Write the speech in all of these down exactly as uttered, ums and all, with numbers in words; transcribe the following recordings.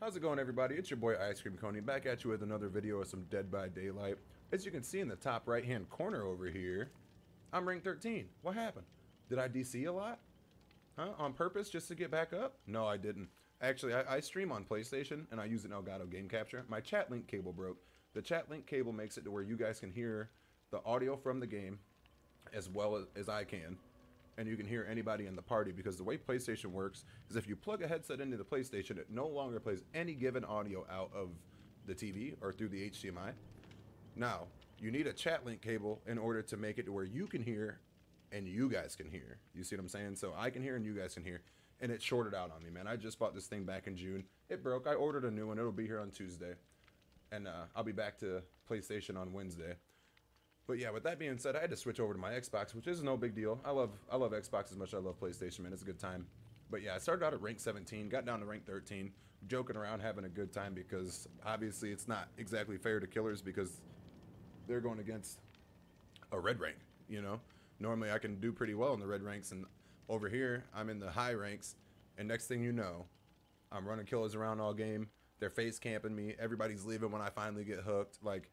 How's it going, everybody? It's your boy Ice Cream Coney back at you with another video of some Dead by Daylight. As you can see in the top right hand corner over here, I'm rank thirteen. What happened? Did I D C a lot? Huh? On purpose just to get back up? No, I didn't. Actually, I, I stream on PlayStation and I use an Elgato game capture. My chat link cable broke. The chat link cable makes it to where you guys can hear the audio from the game as well as, as I can. And you can hear anybody in the party, because the way PlayStation works is if you plug a headset into the PlayStation, it no longer plays any given audio out of the T V or through the H D M I. Now, you need a chat link cable in order to make it to where you can hear and you guys can hear. You see what I'm saying? So I can hear and you guys can hear. And it shorted out on me, man. I just bought this thing back in June. It broke. I ordered a new one. It'll be here on Tuesday. And uh, I'll be back to PlayStation on Wednesday. But yeah, with that being said, I had to switch over to my Xbox, which is no big deal. I love I love Xbox as much as I love PlayStation, man. It's a good time. But yeah, I started out at rank seventeen, got down to rank thirteen, joking around, having a good time, because obviously it's not exactly fair to killers because they're going against a red rank, you know? Normally I can do pretty well in the red ranks, and over here I'm in the high ranks, and next thing you know, I'm running killers around all game. They're face camping me. Everybody's leaving when I finally get hooked. Like,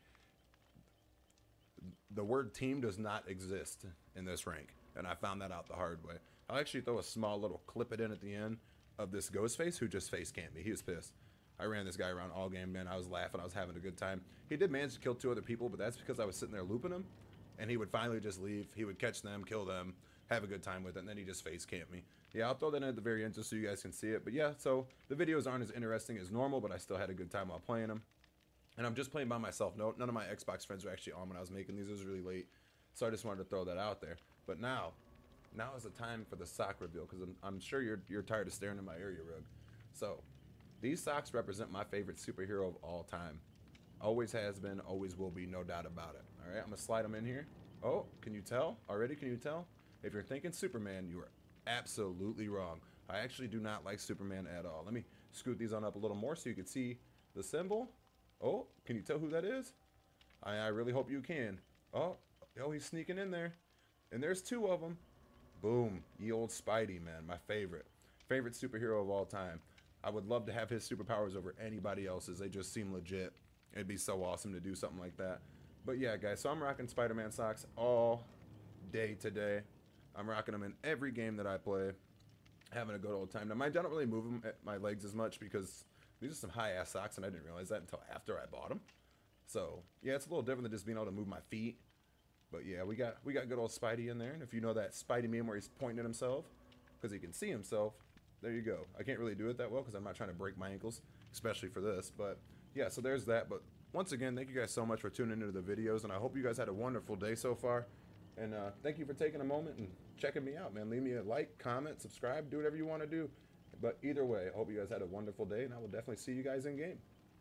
the word team does not exist in this rank, and I found that out the hard way. I'll actually throw a small little clip it in at the end of this Ghostface who just face camped me. He was pissed. I ran this guy around all game, man. I was laughing. I was having a good time. He did manage to kill two other people, but that's because I was sitting there looping him, and he would finally just leave. He would catch them, kill them, have a good time with it, and then he just face camped me. Yeah, I'll throw that in at the very end just so you guys can see it. But yeah, so the videos aren't as interesting as normal, but I still had a good time while playing them. And I'm just playing by myself. No, none of my Xbox friends were actually on when I was making these. It was really late. So I just wanted to throw that out there. But now, now is the time for the sock reveal, because I'm, I'm sure you're, you're tired of staring at my area rug. So, these socks represent my favorite superhero of all time. Always has been, always will be, no doubt about it. All right, I'm going to slide them in here. Oh, can you tell? Already, can you tell? If you're thinking Superman, you are absolutely wrong. I actually do not like Superman at all. Let me scoot these on up a little more so you can see the symbol. Oh, can you tell who that is? I, I really hope you can. Oh, oh, he's sneaking in there. And there's two of them. Boom. Ye old Spidey, man. My favorite. Favorite superhero of all time. I would love to have his superpowers over anybody else's. They just seem legit. It'd be so awesome to do something like that. But yeah, guys, so I'm rocking Spider-Man socks all day today. I'm rocking them in every game that I play. Having a good old time. Now, I don't really move them at my legs as much because these are some high-ass socks, and I didn't realize that until after I bought them. So, yeah, it's a little different than just being able to move my feet. But, yeah, we got we got good old Spidey in there. And if you know that Spidey meme where he's pointing at himself, because he can see himself, there you go. I can't really do it that well because I'm not trying to break my ankles, especially for this. But, yeah, so there's that. But, once again, thank you guys so much for tuning into the videos, and I hope you guys had a wonderful day so far. And uh, thank you for taking a moment and checking me out, man. Leave me a like, comment, subscribe, do whatever you want to do. But either way, I hope you guys had a wonderful day, and I will definitely see you guys in game.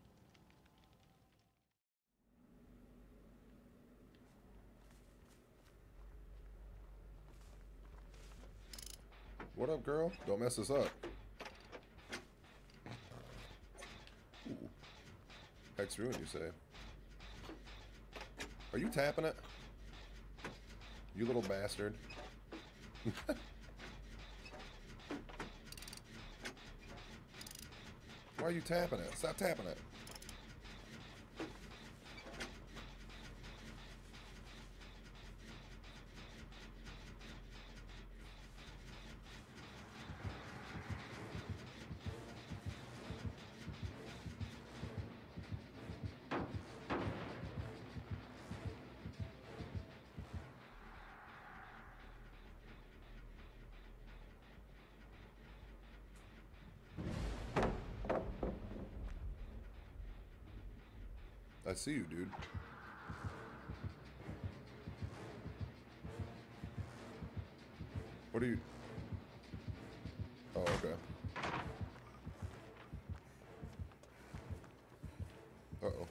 What up, girl? Don't mess us up. Ooh. Hex ruined, you say? Are you tapping it? You little bastard. Why are you tapping it? Stop tapping it. I see you, dude. What are you? Oh, okay. Uh-oh.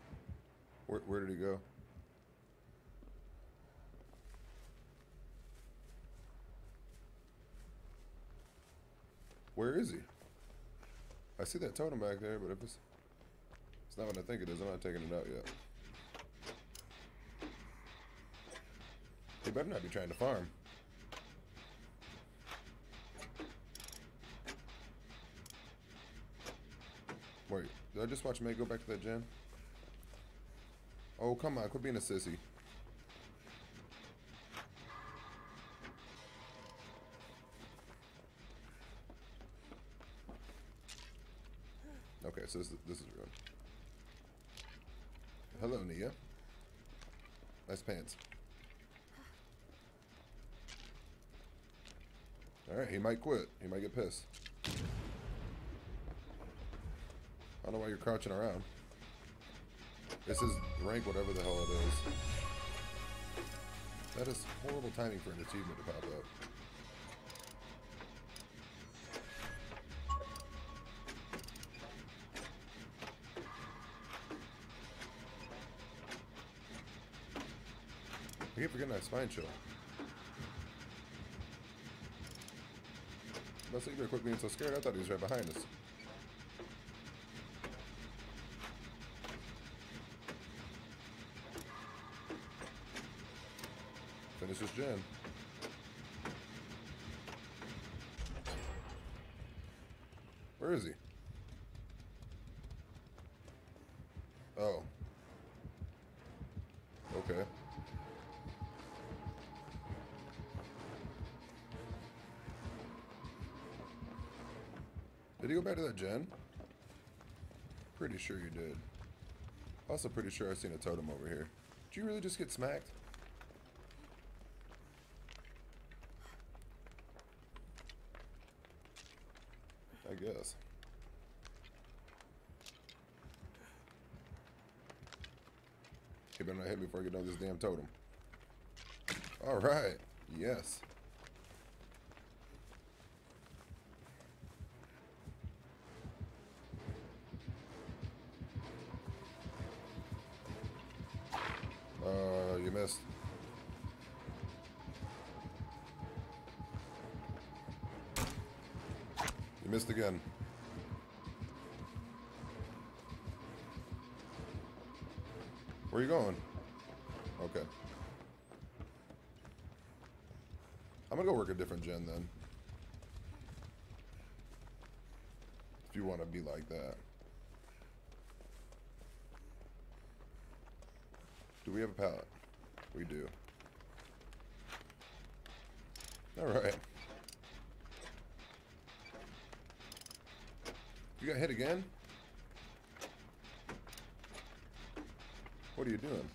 Where, where did he go? Where is he? I see that totem back there, but if it's it's not what I think it is, I'm not taking it out yet. He better not be trying to farm. Wait, did I just watch Meg go back to that gen? Oh, come on, quit being a sissy. Okay, so this is, this is real. Hello, Nia. Nice pants. Alright, he might quit. He might get pissed. I don't know why you're crouching around. This is rank whatever the hell it is. That is horrible timing for an achievement to pop up. I keep forgetting that spine chill. Let's see, you better quit being so scared. I thought he was right behind us. Finish this gen. Where is he? Oh. Okay. Did he go back to that gen? Pretty sure you did. Also pretty sure I've seen a totem over here. Did you really just get smacked? I guess. He better not hit me before I get done with this damn totem. Alright. Yes. Uh, you missed. You missed again. Where are you going? Okay. I'm gonna go work a different gen then. If you want to be like that. Do we have a pallet? We do. Alright. You got hit again? What are you doing?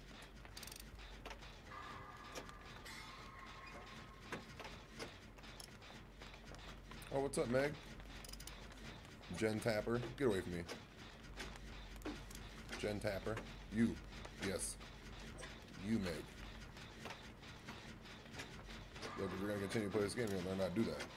Oh, what's up, Meg? Gen Tapper. Get away from me. Gen Tapper. You. Yes. You, Meg. Look, if we're going to continue to play this game, you're going to learn how to do that.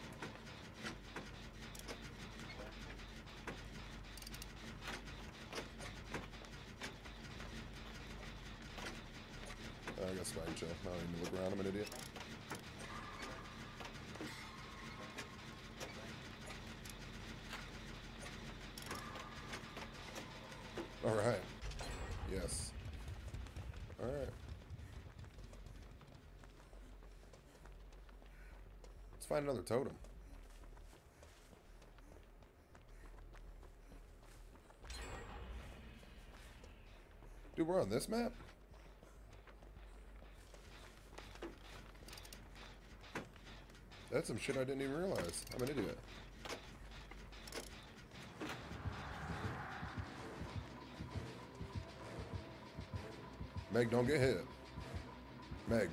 I got spine chill. I don't even look around. I'm an idiot. Alright. Yes. Alright. Let's find another totem. Dude, we're on this map? That's some shit I didn't even realize. I'm an idiot. Meg, don't get hit. Meg.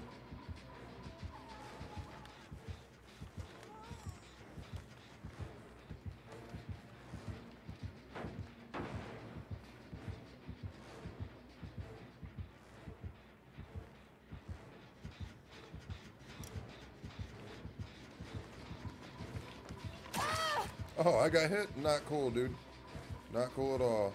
Oh, I got hit? Not cool, dude. Not cool at all.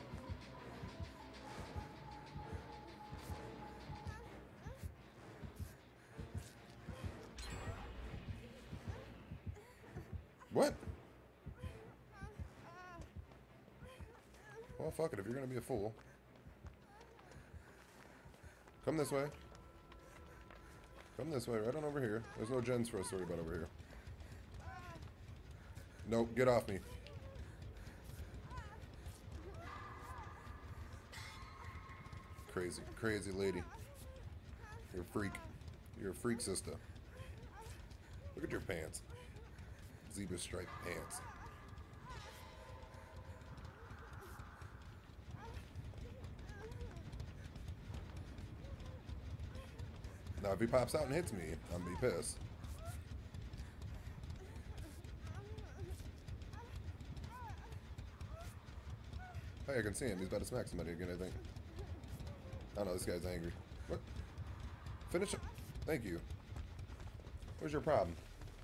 What? fuck it, if you're gonna be a fool. Come this way. Come this way, right on over here. There's no gens for us to worry about over here. Nope, get off me. Crazy, crazy lady. You're a freak. You're a freak, sister. Look at your pants. Zebra striped pants. Now, if he pops out and hits me, I'm gonna be pissed. Hey, I can see him. He's about to smack somebody again, I think. I don't know, this guy's angry. What? Finish him. Thank you. What's your problem?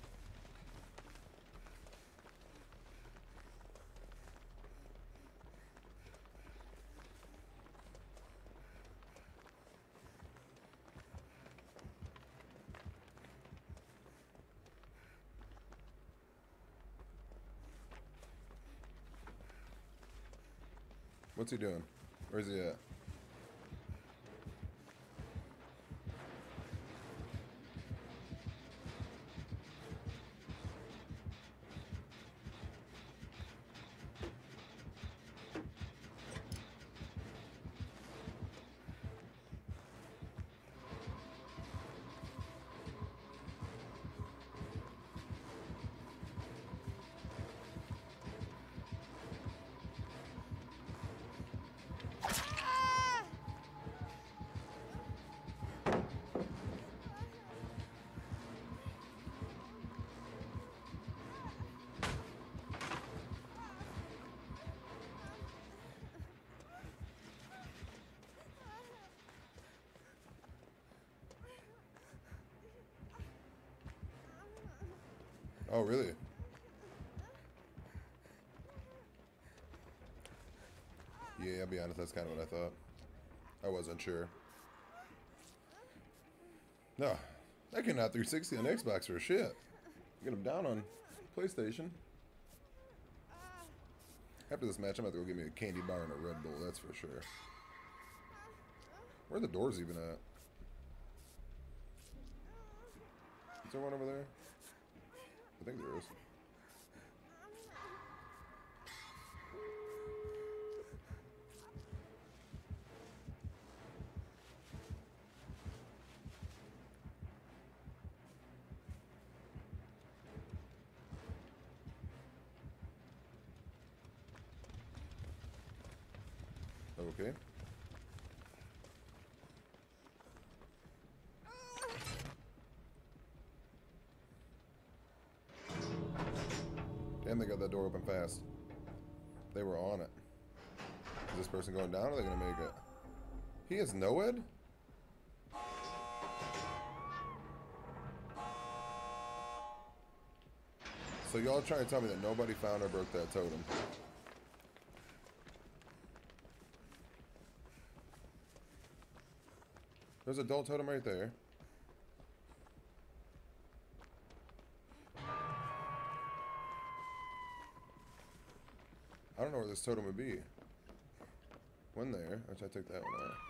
What's he doing? Where's he at? Oh, really? Yeah, I'll be honest, that's kind of what I thought. I wasn't sure. No, I cannot three sixty on Xbox for shit. Get him down on PlayStation. After this match, I'm about to go get me a candy bar and a Red Bull, that's for sure. Where are the doors even at? Is there one over there? I think there is. Okay. Damn, they got that door open fast. They were on it. Is this person going down or are they going to make it? He has NOED? So y'all trying to tell me that nobody found or broke that totem? There's a adult totem right there. I don't know where this totem would be. One there. Which I took that one out.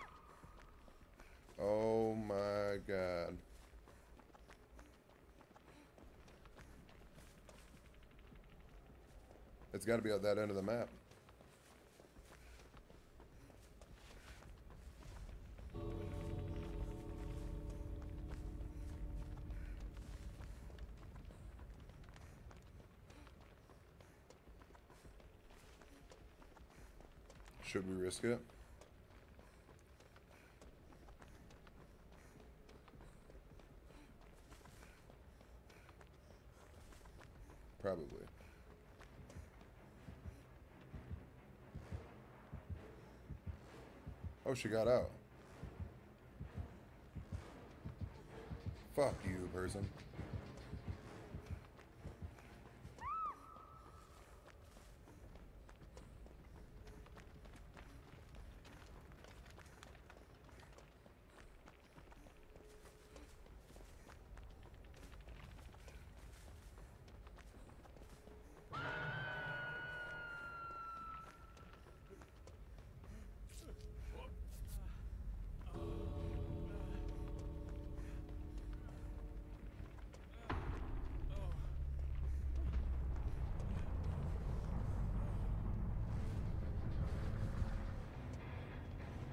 Oh my god. It's got to be at that end of the map. Should we risk it? Probably. Oh, she got out. Fuck you, person.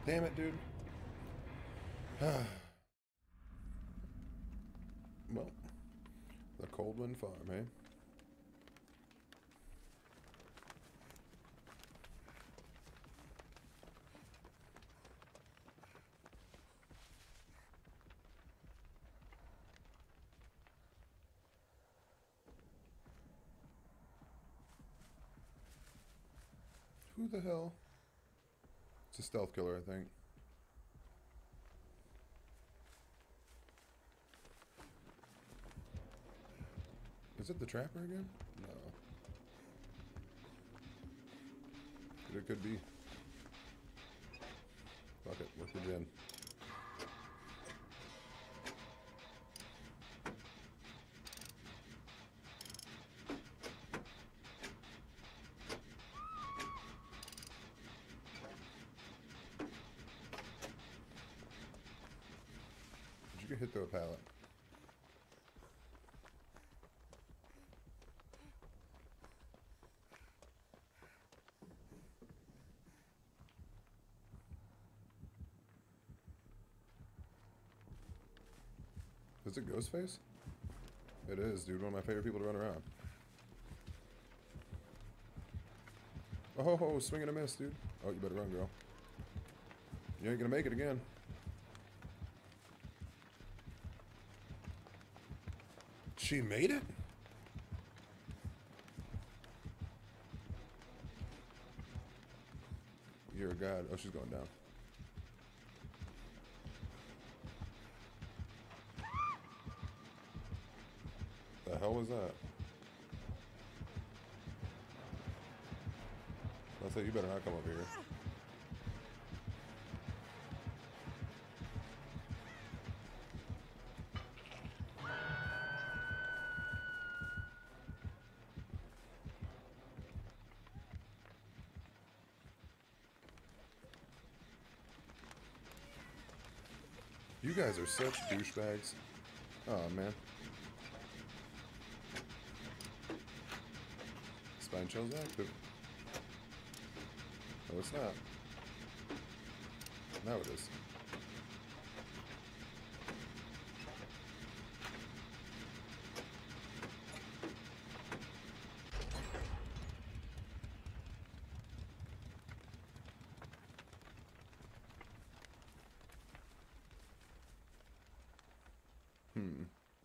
Damn it, dude. Well, the Coldwind Farm, eh? Who the hell? It's a stealth killer, I think. Is it the trapper again? No. But it could be. Fuck it, work the gen. Did you get hit through a pallet? Is it Ghostface? It is, dude. One of my favorite people to run around. Oh, oh, swing and a miss, dude. Oh, you better run, girl. You ain't gonna make it again. She made it? You're a god. Oh, she's going down. The hell was that? I said you better not come over here. You guys are such douchebags. Oh man. Spine chill's active. No, it's not. Now it is. Hmm.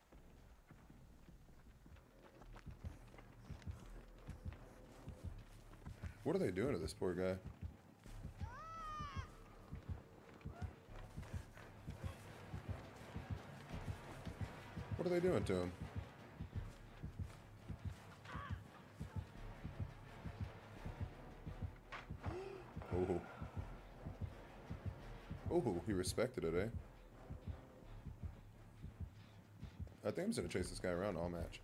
What are they doing to this poor guy? What are they doing to him? Oh. Oh, he respected it, eh? I think I'm just gonna chase this guy around all match.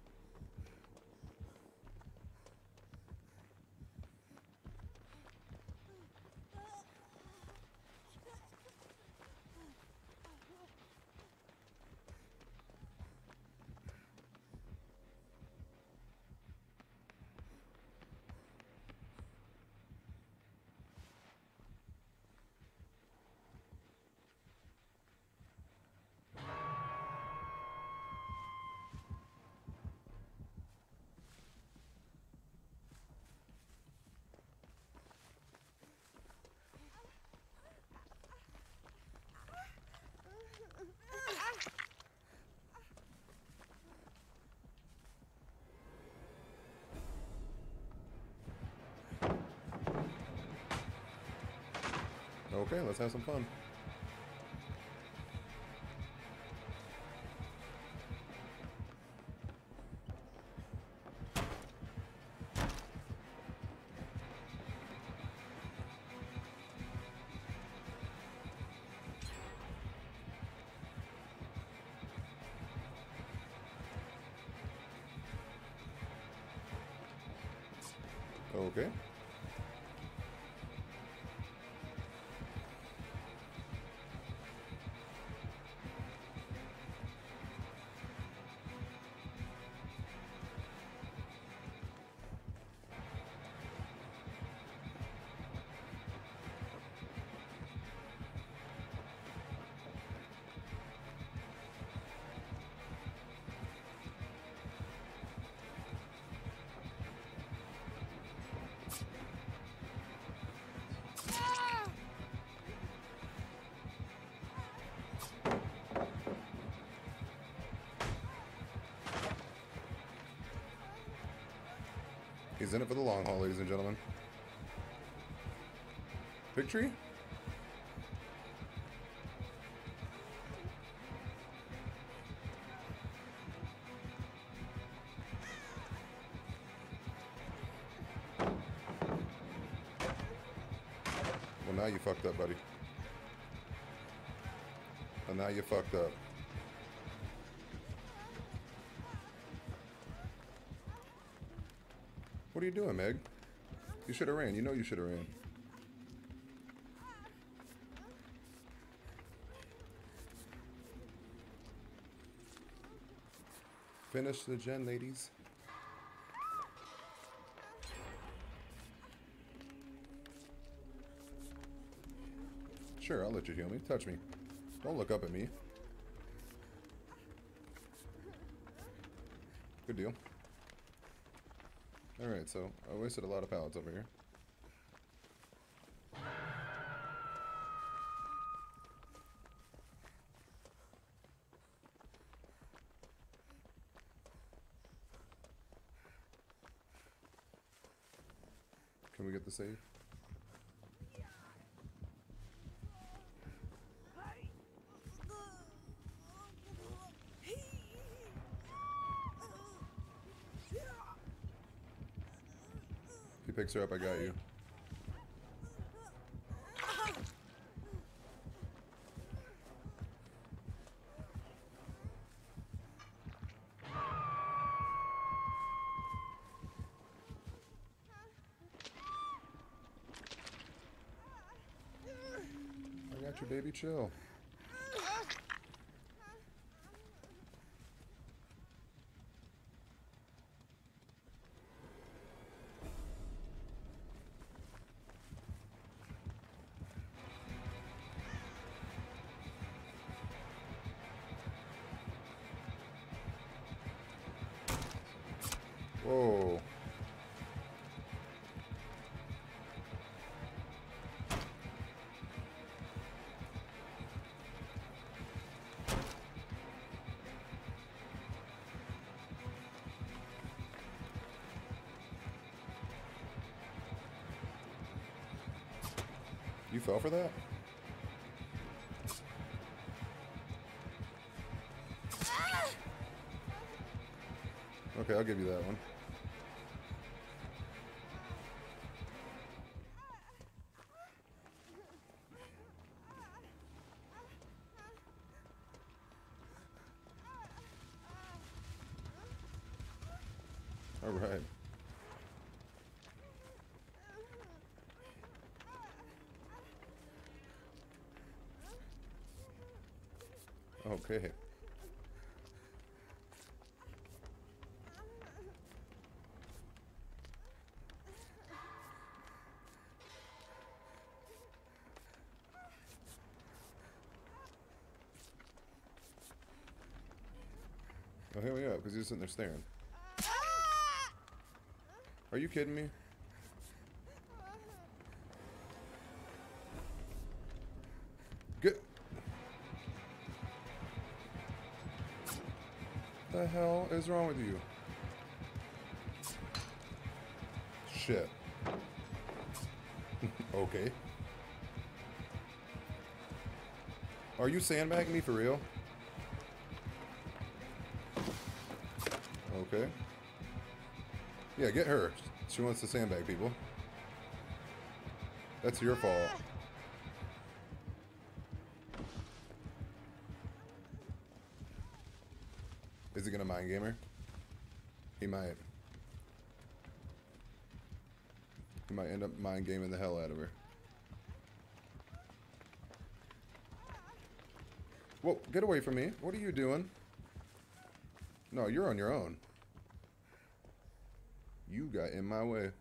Okay, let's have some fun. Okay. He's in it for the long haul, ladies and gentlemen. Victory? Well, now you fucked up, buddy. And now you fucked up. What are you doing, Meg? You should have ran. You know you should have ran. Finish the gen, ladies. Sure, I'll let you heal me. Touch me. Don't look up at me. Good deal. Alright, so I wasted a lot of pallets over here. Can we get the save? If he picks her up, I got you. I got you, baby. Chill. Whoa. You fell for that? Okay, I'll give you that one. All right. Okay. Oh, here we go, because he's sitting there staring. Are you kidding me? Get. The hell is wrong with you? Shit. Okay. Are you sandbagging me for real? Okay. Yeah, get her. She wants to sandbag people. That's your fault. Is he gonna mind game her? He might. He might end up mind gaming the hell out of her. Whoa, get away from me. What are you doing? No, you're on your own. You got in my way.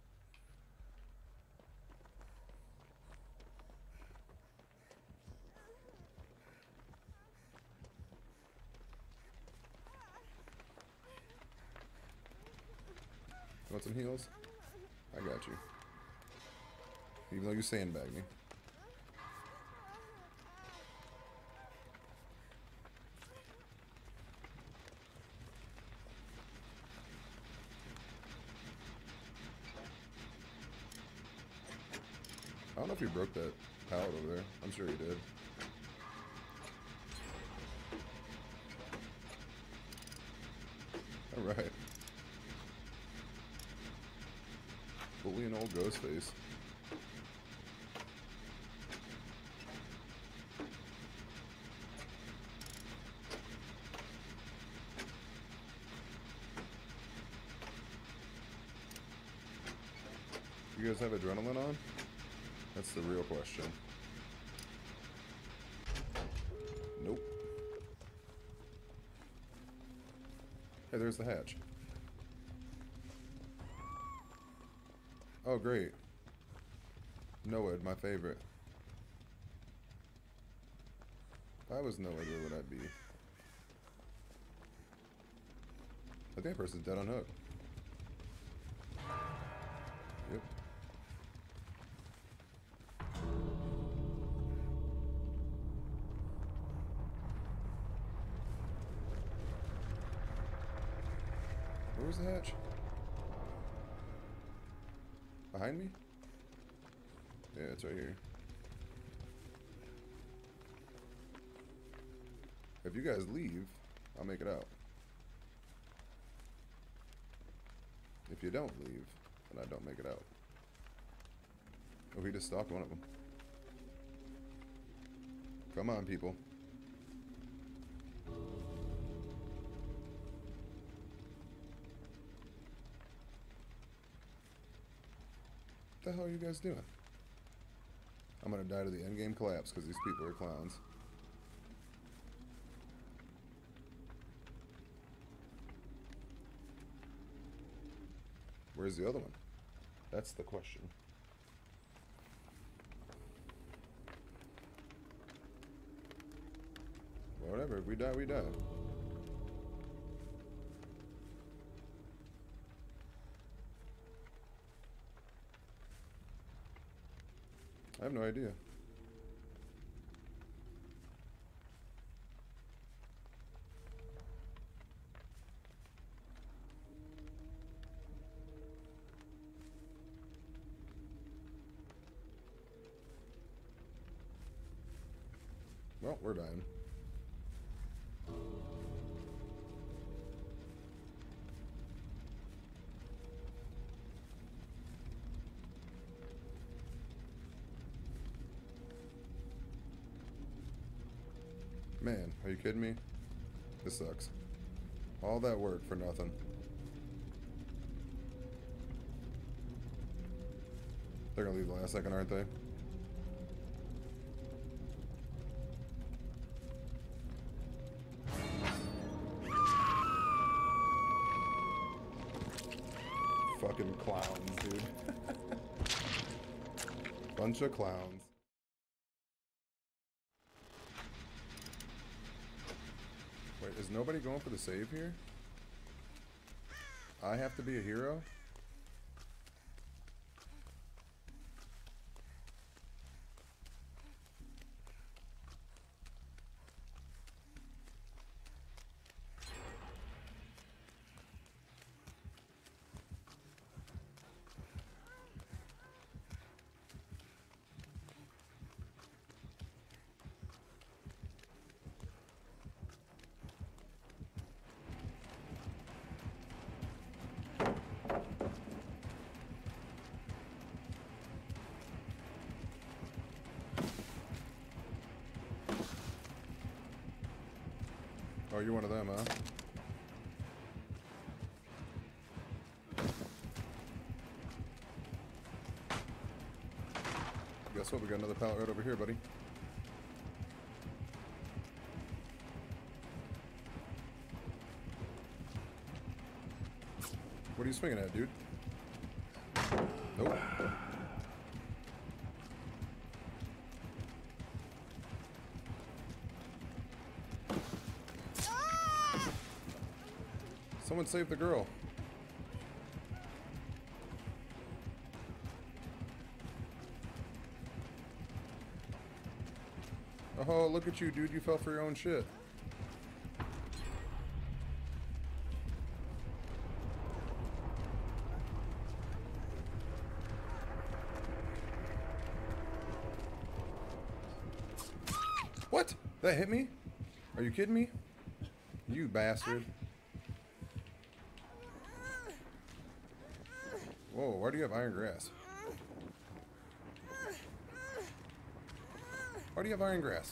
Want some heals? I got you. Even though you sandbag me. I don't know if he broke that pallet over there. I'm sure he did. Alright. Bullying old Ghostface. You guys have adrenaline on? That's the real question. Nope. Hey, there's the hatch. Oh, great. Noed, my favorite. If I was Noed, where would I be? I think that person's dead on hook. Yep. Where's the hatch? Behind me? Yeah, it's right here. If you guys leave, I'll make it out. If you don't leave, then I don't make it out. Oh, he just stopped one of them. Come on, people. What the hell are you guys doing? I'm gonna die to the endgame collapse because these people are clowns. Where's the other one? That's the question. Well, whatever. If we die, we die. I have no idea. Well, we're dying. Man, are you kidding me? This sucks. All that work for nothing. They're gonna leave the last second, aren't they? Fucking clowns, dude. Bunch of clowns. Wait, is nobody going for the save here? I have to be a hero? Oh, you're one of them, huh? Guess what? We got another pallet right over here, buddy. What are you swinging at, dude? Nope. Someone save the girl. Oh, look at you, dude. You fell for your own shit. That hit me? Are you kidding me? You bastard. Whoa, why do you have iron grass? Why do you have iron grass?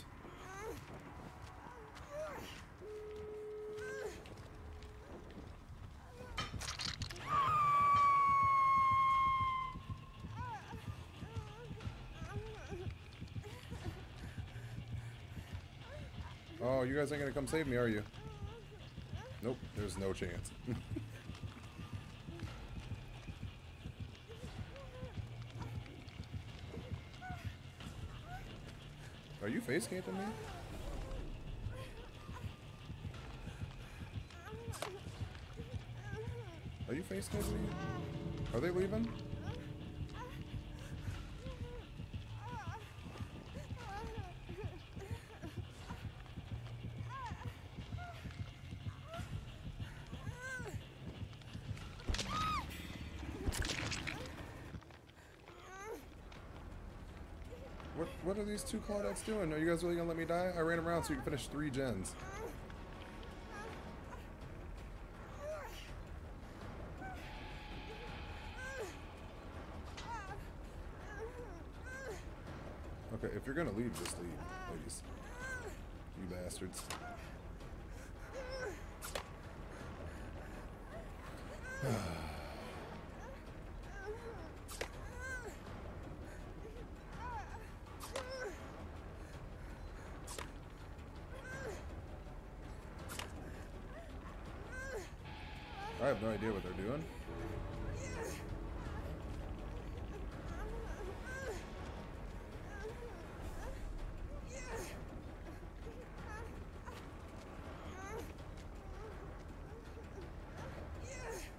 Oh, you guys ain't gonna come save me, are you? Nope, there's no chance. Are you face camping me? Are you face camping me? Are they leaving? What, what are these two Claudets doing? Are you guys really gonna let me die? I ran around so you can finish three gens. Okay, if you're gonna leave, just leave, ladies. You bastards. I have no idea what they're doing.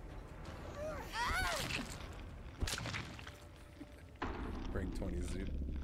Rank twenty, dude.